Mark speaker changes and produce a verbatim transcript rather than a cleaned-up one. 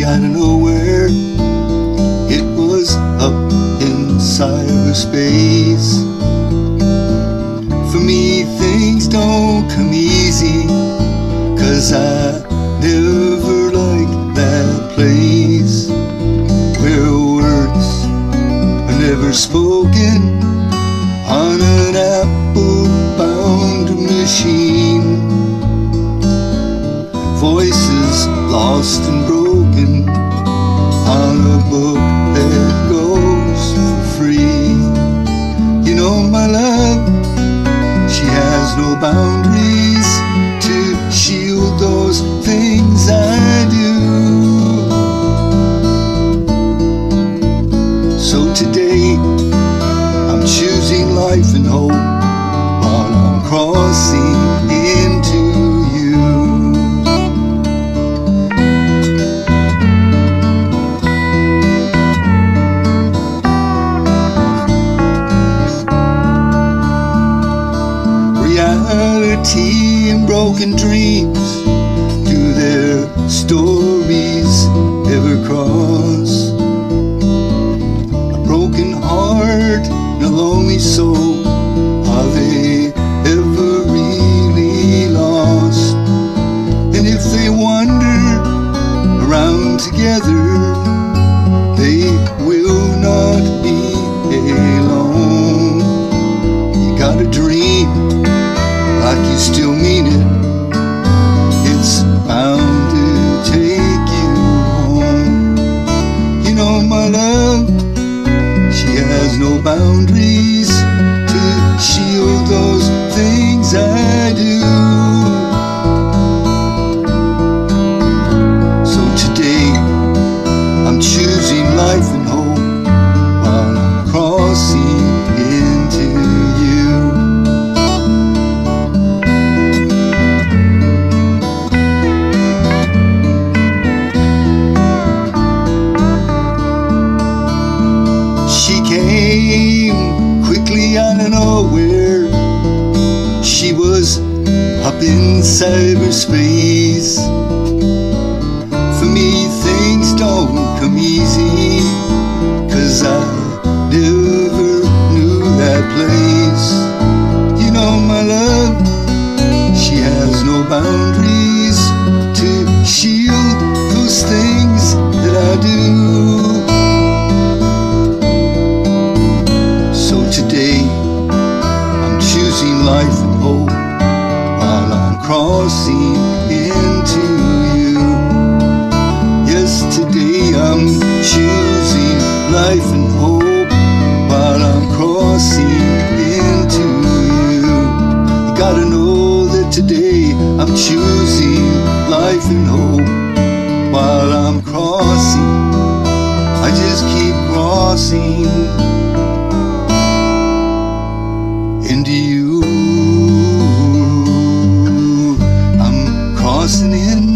Speaker 1: out of nowhere. It was up in cyberspace. For me, things don't come easy, 'cause I never liked that place where words are never spoken on an apple-bound machine. Voices lost and broken on a book that goes for free. You know, my love, she has no boundaries to shield those things I do. So today, I'm choosing life and hope while I'm crossing into you. Reality and broken dreams, do their stories ever cross? A broken heart and a lonely soul, are they ever really lost? And if they wander around together, they will not be alone. You got a dream, like you still mean it, it's bound to take you home. You know, my love, she has no boundaries to shield those things I do. So today, I'm choosing life and hope while I'm crossing into you. Out of nowhere, she was up in cyberspace. For me, things don't come easy, 'cause I never knew that place. You know, my love, she has no boundaries to shield those things that I do. Today, I'm choosing life and hope while I'm crossing into you. Yes, today I'm choosing life and hope while I'm crossing into you. You gotta know that today I'm choosing life and hope while I'm crossing. I just keep crossing into you. I'm crossing in